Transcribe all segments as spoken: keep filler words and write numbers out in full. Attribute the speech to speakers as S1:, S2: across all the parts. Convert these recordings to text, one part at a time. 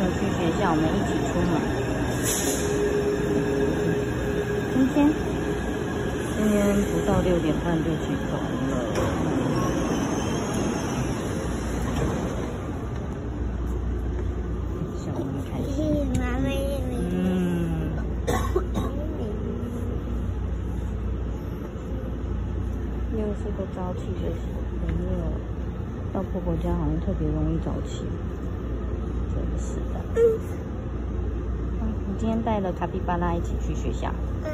S1: 去学校，我们一起出门。今天今天不到六点半就起床了。小咪开心。
S2: 妈妈，
S1: 嗯。又是个早起的朋友，到婆婆家好像特别容易早起。 真是的。嗯，你今天带了卡皮巴拉一起去学校。
S2: 嗯。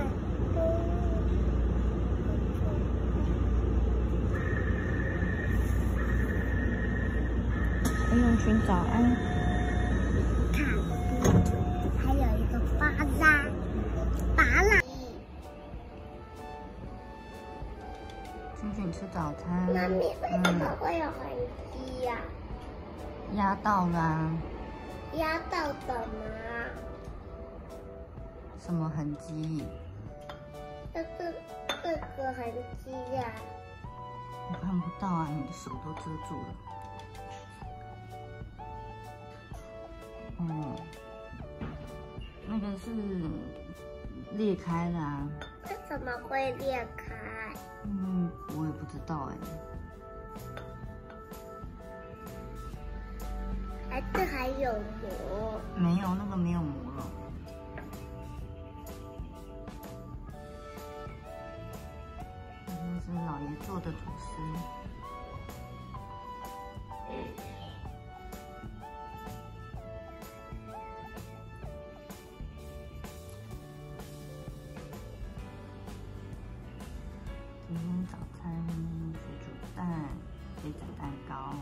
S1: 黑熊群早安。
S2: 看，还有一个巴拉，巴拉。
S1: 君君吃早餐。
S2: 妈咪，为什么会有痕迹呀？
S1: 压到啦。
S2: 压到的吗？
S1: 什么痕迹？
S2: 这个这个痕迹呀、啊，
S1: 我看不到啊，你的手都遮住了。哦，那个是裂开了啊。
S2: 这怎么会裂开？
S1: 嗯，我也不知道哎。
S2: 还这还有膜？
S1: 没有，那个没有膜了。这是老爷做的吐司。今天早餐水煮蛋、杯子蛋糕。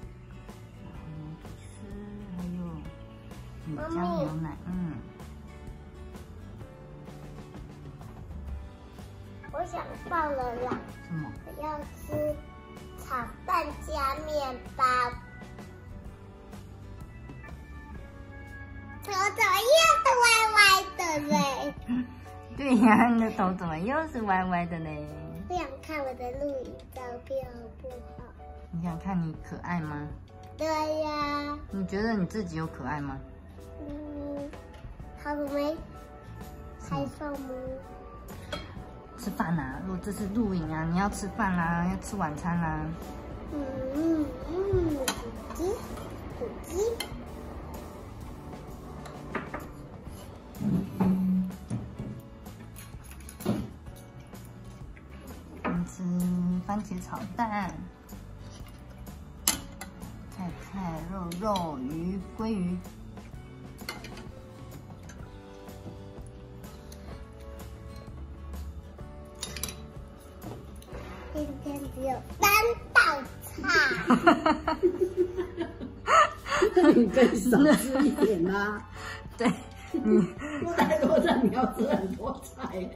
S1: 还有米浆牛奶，嗯。
S2: 我想到了啦。
S1: 什么？
S2: 我要吃炒蛋加面包。头怎么又是歪歪的嘞？
S1: 对呀，你的头怎么又是歪歪的嘞？
S2: 我想看我的录影照片好不好？
S1: 你想看你可爱吗？
S2: 对呀，
S1: 你觉得你自己有可爱吗？
S2: 嗯，好没开放吗？
S1: 吃饭啦、啊！如果这是录影啊，你要吃饭啦、啊，要吃晚餐啦、啊。
S2: 嗯嗯嗯，土鸡，土鸡。
S1: 我们吃番茄炒蛋。 菜菜肉肉鱼鲑鱼，
S2: 今天只有三道菜。
S3: 你可以少吃一点啦。
S1: 对，你
S3: 太多菜你要吃很多菜耶。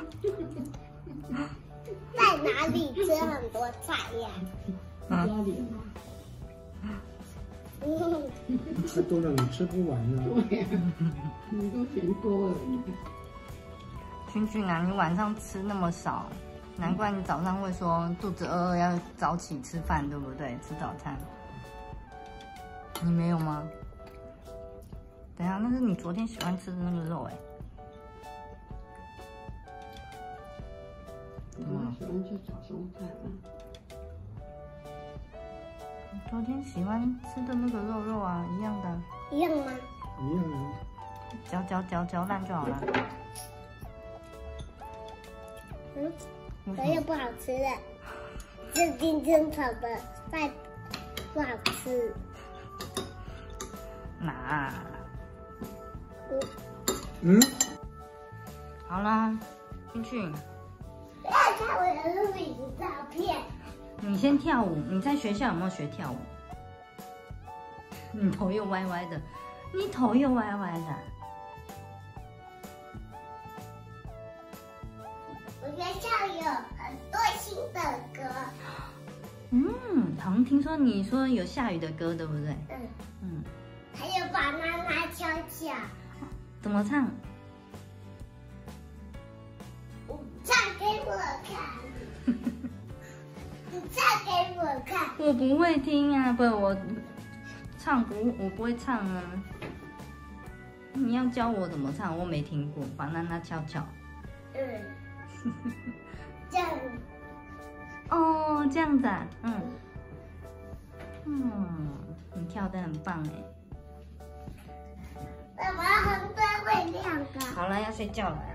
S2: 在哪里吃很多菜呀？
S3: 家里吗？
S4: 太多了，你吃不完了。
S3: 对呀、啊，你都嫌多了。
S1: 君君啊，你晚上吃那么少，难怪你早上会说肚子饿饿要早起吃饭，对不对？吃早餐。你没有吗？等一下，那是你昨天喜欢吃的那个肉哎。
S3: 我喜欢吃早上菜啊。
S1: 昨天喜欢吃的那个肉肉啊，一样的。
S2: 一样吗？
S4: 一样啊。
S1: 嚼嚼嚼嚼烂就好了。
S2: 嗯，这又不好吃了。这金针炒的菜不好吃。
S1: 哪？
S2: 嗯。
S4: 嗯。
S1: 好啦，进去。
S2: 不要看我的录影照片。
S1: 你先跳舞，你在学校有没有学跳舞？你头又歪歪的，你头又歪歪的。
S2: 我学校有很多新的歌。
S1: 嗯，好像听说你说有下雨的歌，对不对？
S2: 嗯
S1: 嗯。
S2: 还有把娜娜悄悄。
S1: 怎么唱？
S2: 唱给我看。你唱给我看。
S1: 我不会听啊，不，我唱不，我不会唱啊。 你要教我怎么唱？我没听过，巴娜娜悄悄。
S2: 嗯，这样。
S1: 哦，这样子啊，嗯，嗯，你跳得很棒哎。
S2: 爸爸很多会亮的。
S1: 好了，要睡觉了。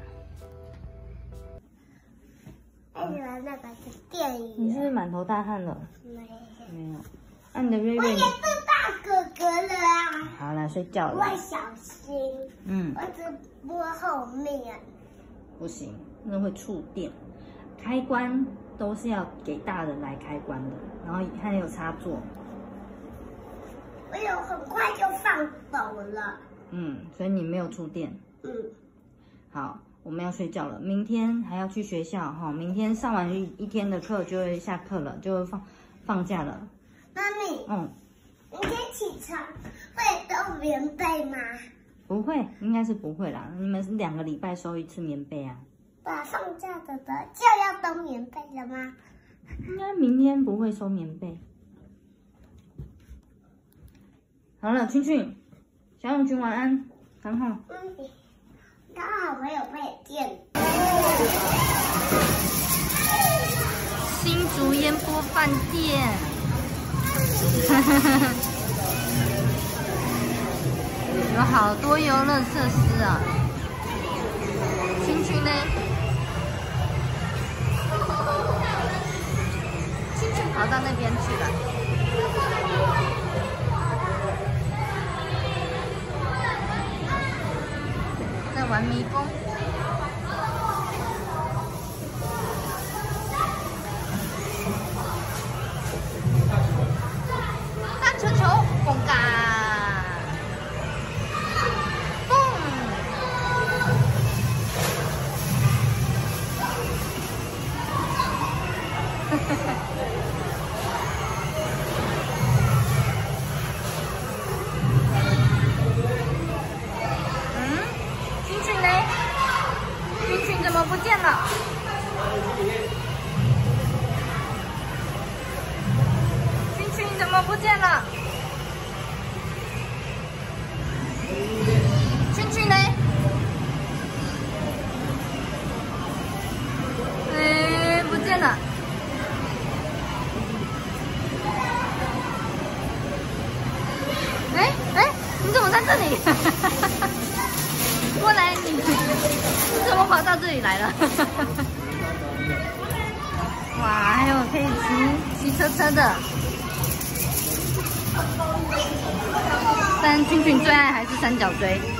S2: 我喜欢那个是电影。
S1: 你是不是满头大汗了？
S2: 没有。
S1: 没有。那、啊、你的瑞瑞？
S2: 我也是大哥哥了啊。
S1: 好了，睡觉了。
S2: 我小心。嗯。我只摸后面。
S1: 不行，那会触电。开关都是要给大人来开关的，然后还有插座。
S2: 我有很快就放走了。
S1: 嗯，所以你没有触电。
S2: 嗯。好，
S1: 我们要睡觉了，明天还要去学校哈。明天上完一一天的课就会下课了，就会放放假了。
S2: 妈咪。
S1: 嗯。
S2: 明天起床会兜棉被吗？
S1: 不会，应该是不会啦。你们是两个礼拜收一次棉被啊？
S2: 把放假的的就要兜棉被了吗？
S1: 应该明天不会收棉被。好了，群群，小永群晚安，刚好。
S2: 嗯，刚好我有被电。
S1: 新竹烟波饭店，有好多游乐设施啊。群群呢？群群跑到那边去了。在玩迷宫。大球球，蹦嘎，蹦。怎么不见了？群群怎么不见了？群群呢？哎，不见了！哎哎，你怎么在这里？过来，你你怎么跑到这里来了？哇，还有可以骑骑车车的。但君君最爱还是三角锥。